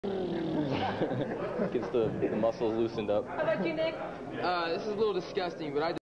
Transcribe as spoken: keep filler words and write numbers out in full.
Gets the, the muscles loosened up. How about you, Nick? Uh, this is a little disgusting, but I